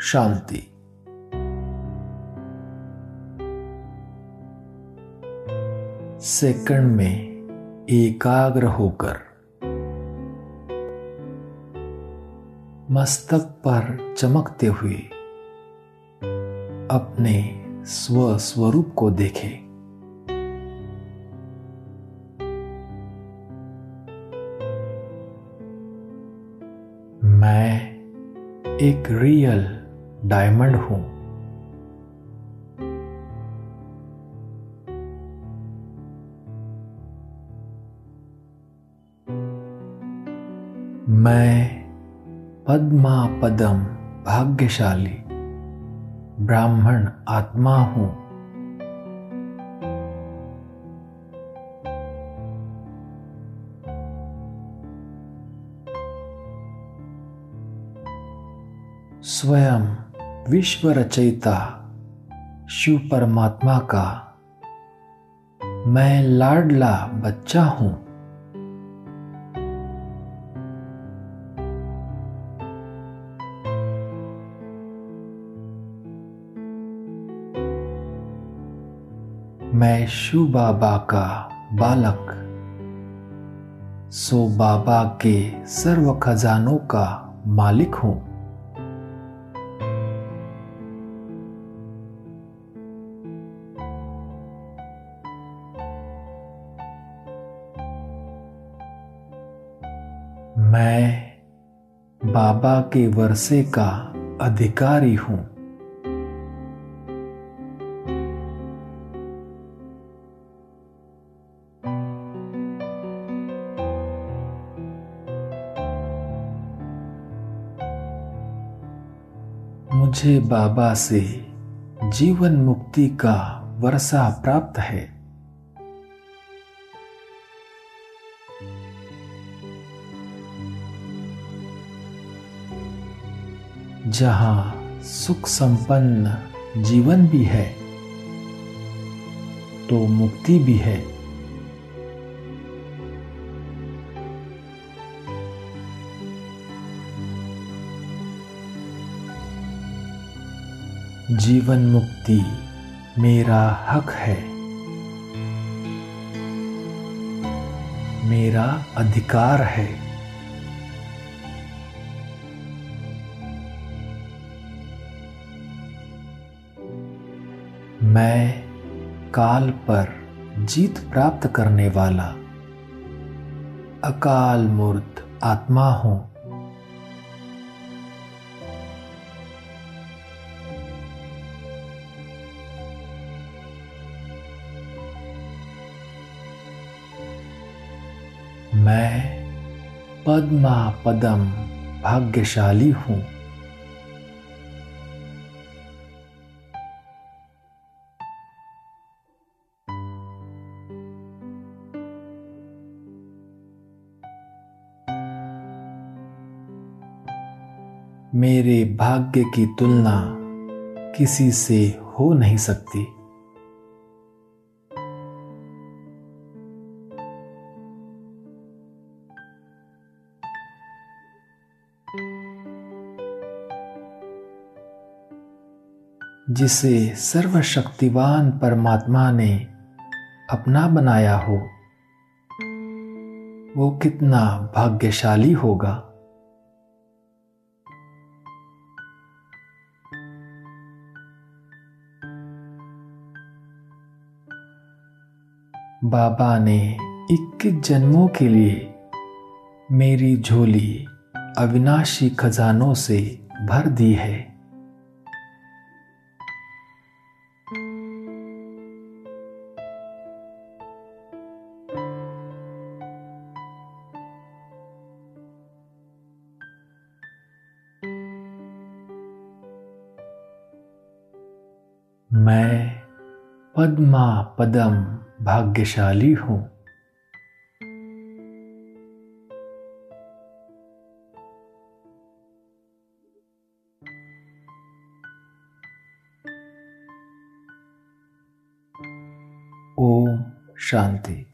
शांति। Second में एकाग्र होकर मस्तक पर चमकते हुए अपने स्वरूप को देखें। मैं एक रियल डायमंड हूं। मैं पद्मा पदम भाग्यशाली ब्राह्मण आत्मा हूं। स्वयं विश्व रचयिता शिव परमात्मा का मैं लाडला बच्चा हूं। मैं शिव बाबा का बालक, सो बाबा के सर्व खजानों का मालिक हूं। मैं बाबा के वर्षे का अधिकारी हूं। मुझे बाबा से जीवन मुक्ति का वर्षा प्राप्त है। जहां सुख संपन्न जीवन भी है तो मुक्ति भी है। जीवन मुक्ति मेरा हक है, मेरा अधिकार है। मैं काल पर जीत प्राप्त करने वाला अकाल मूर्त आत्मा हूं। मैं पद्मा पदम भाग्यशाली हूं। मेरे भाग्य की तुलना किसी से हो नहीं सकती। जिसे सर्वशक्तिवान परमात्मा ने अपना बनाया हो, वो कितना भाग्यशाली होगा। बाबा ने 21 जन्मों के लिए मेरी झोली अविनाशी खजानों से भर दी है। मैं पद्मा पदम भाग्यशाली हूं। ओम शांति।